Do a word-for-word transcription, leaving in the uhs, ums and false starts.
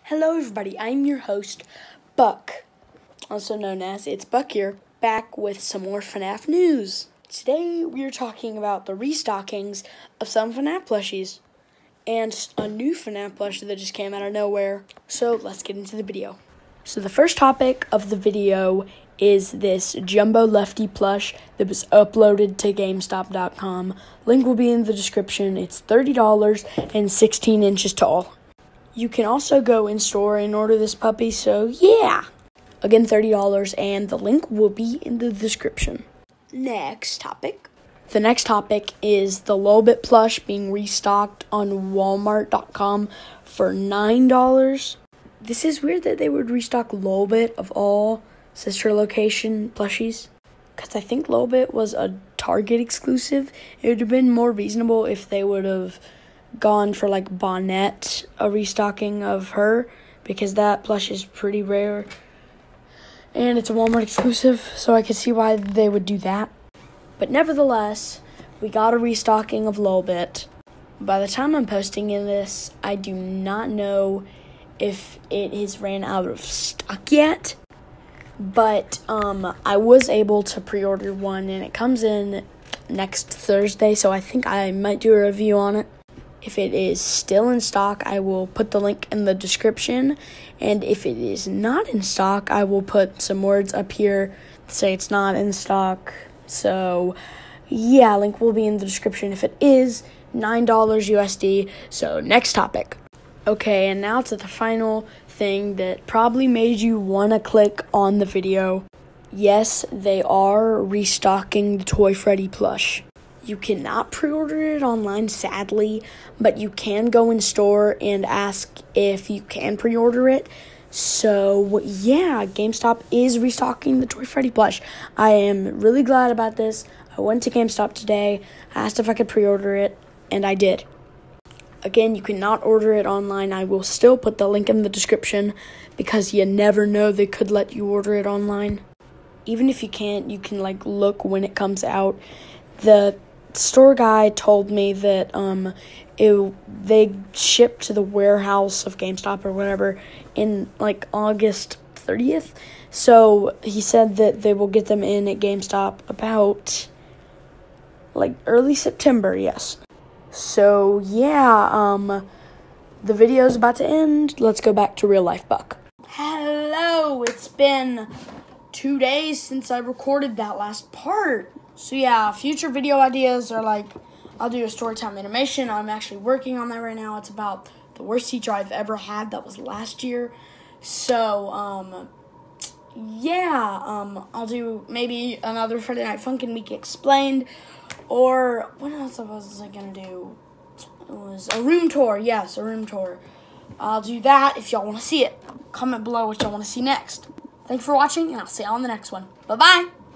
Hello everybody, I'm your host, Buck, also known as It's Buck here, back with some more FNAF news. Today we are talking about the restockings of some FNAF plushies, and a new FNAF plushie that just came out of nowhere. So let's get into the video. So the first topic of the video is this Jumbo Lefty plush that was uploaded to GameStop dot com. Link will be in the description. It's thirty dollars and sixteen inches tall. You can also go in store and order this puppy, so yeah. Again, thirty dollars, and the link will be in the description. Next topic. The next topic is the Lolbit plush being restocked on Walmart dot com for nine dollars. This is weird that they would restock Lolbit of all sister location plushies, because I think Lolbit was a Target exclusive. It would have been more reasonable if they would have gone for like Bonnet, a restocking of her, because that plush is pretty rare and it's a Walmart exclusive, so I could see why they would do that. But nevertheless, we got a restocking of Lolbit. By the time I'm posting in this, I do not know if it has ran out of stock yet, but um I was able to pre-order one, and it comes in next Thursday, so I think I might do a review on it. If it is still in stock, I will put the link in the description. And if it is not in stock, I will put some words up here to say it's not in stock. So, yeah, link will be in the description. If it is, nine dollars U S D. So, next topic. Okay, and now to the final thing that probably made you want to click on the video. Yes, they are restocking the Toy Freddy plush. You cannot pre-order it online, sadly, but you can go in store and ask if you can pre-order it. So, yeah, GameStop is restocking the Toy Freddy plush. I am really glad about this. I went to GameStop today, asked if I could pre-order it, and I did. Again, you cannot order it online. I will still put the link in the description, because you never know, they could let you order it online. Even if you can't, you can, like, look when it comes out. The store guy told me that um it they shipped to the warehouse of GameStop or whatever in like August thirtieth. So he said that they will get them in at GameStop about like early September, yes. So yeah, um the video's about to end. Let's go back to real life Buck. Hello, it's been two days since I recorded that last part. So yeah, future video ideas are like, I'll do a storytime animation. I'm actually working on that right now. It's about the worst teacher I've ever had. That was last year. So, um, yeah, um, I'll do maybe another Friday Night Funkin' Week Explained. Or, what else was I going to do? It was a room tour. Yes, a room tour. I'll do that if y'all want to see it. Comment below what y'all want to see next. Thanks for watching, and I'll see y'all on the next one. Bye-bye.